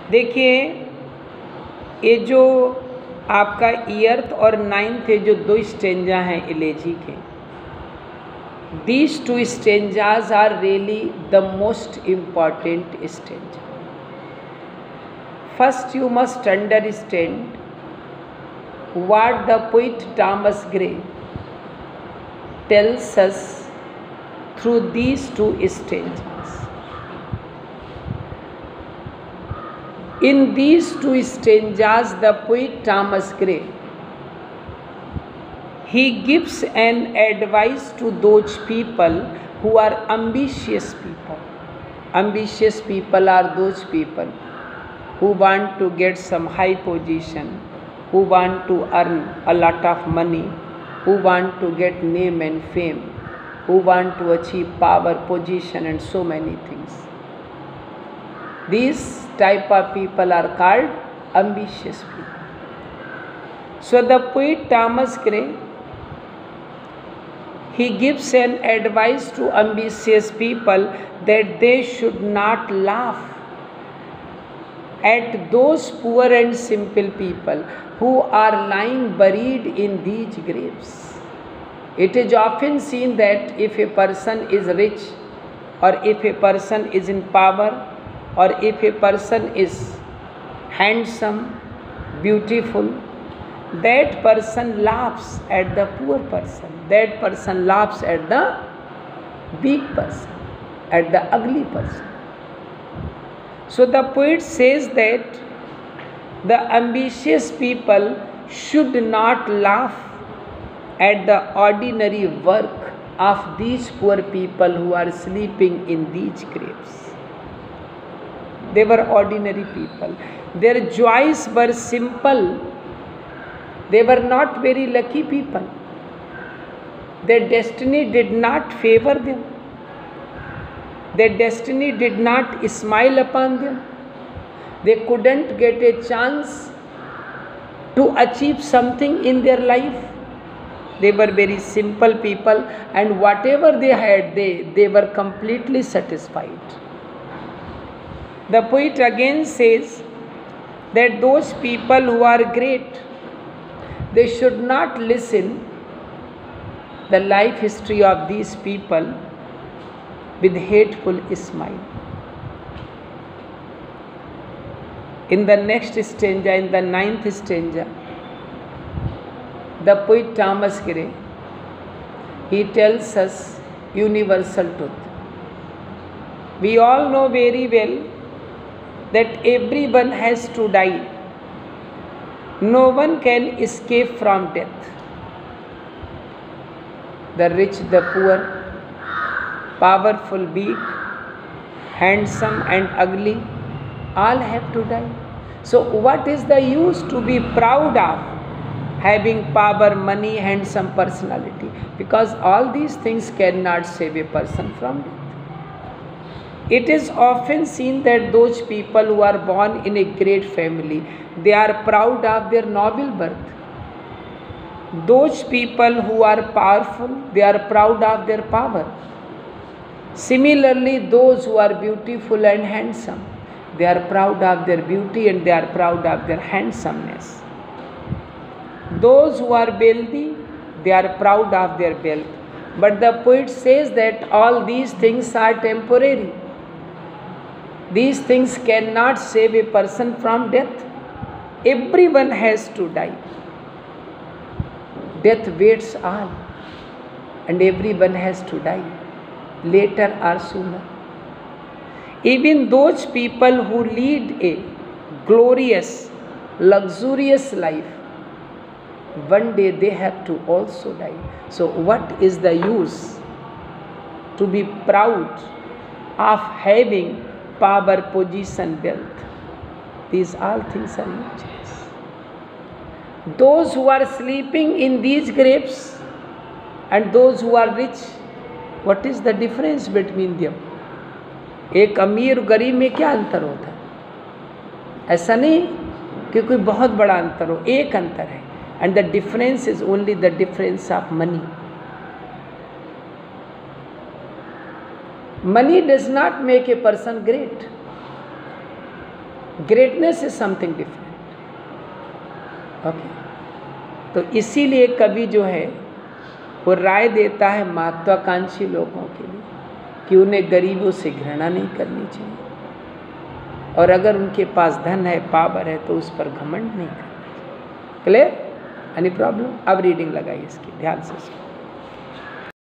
देखिए, ये जो आपका ईयर्थ और नाइन्थ जो दो स्टेंजा हैं एलेजी के, these two stanzas are really the most important stanza. First, you must understand what the poet Thomas Gray tells us through these two stanzas. In these two stanzas, the poet Thomas Gray, he gives an advice to those people who are ambitious people. Ambitious people are those people who want to get some high position, who want to earn a lot of money, who want to get name and fame, who want to achieve power, position and so many things. These type of people are called ambitious people. So the poet Thomas Gray, he gives an advice to ambitious people that they should not laugh at those poor and simple people who are lying buried in these graves. It is often seen that if a person is rich, or if a person is in power, or if a person is handsome, beautiful, that person laughs at the poor person, that person laughs at the weak person, at the ugly person. So the poet says that the ambitious people should not laugh at the ordinary work of these poor people who are sleeping in these graves. They were ordinary people. Their joys were simple. They were not very lucky people. Their destiny did not favor them. Their destiny did not smile upon them. They couldn't get a chance to achieve something in their life. They were very simple people, and whatever they had, they were completely satisfied. The poet again says that those people who are great, they should not listen the life history of these people with hateful smile. In the next stanza, in the 9th stanza, the poet Thomas Gray, he tells us universal truth. We all know very well that everyone has to die. No one can escape from death. The rich, the poor, powerful, weak, handsome and ugly, all have to die. So what is the use to be proud of having power, money, handsome personality? Because all these things cannot save a person from death. It is often seen that those people who are born in a great family, they are proud of their noble birth. Those people who are powerful, they are proud of their power. Similarly, those who are beautiful and handsome, they are proud of their beauty and they are proud of their handsomeness. Those who are wealthy, they are proud of their wealth. But the poet says that all these things are temporary. These things cannot save a person from death. Everyone has to die. Death waits all, and everyone has to die, later or sooner. Even those people who lead a glorious, luxurious life, one day they have to also die. So what is the use to be proud of having power, position, wealth? These all things are useless. Those who are sleeping in these graves and those who are rich, what is the difference between them? एक अमीर गरीब में क्या अंतर होता है? ऐसा नहीं कि कोई बहुत बड़ा अंतर हो, एक अंतर है, and the difference is only the difference of money. Money does not make a person great. Greatness is something different. Okay, तो इसीलिए कवि जो है वो राय देता है महत्वाकांक्षी लोगों के लिए कि उन्हें गरीबों से घृणा नहीं करनी चाहिए, और अगर उनके पास धन है, पावर है, तो उस पर घमंड नहीं करना चाहिए। क्लियर? Any problem? अब रीडिंग लगाइए इसकी, ध्यान से सुनिए।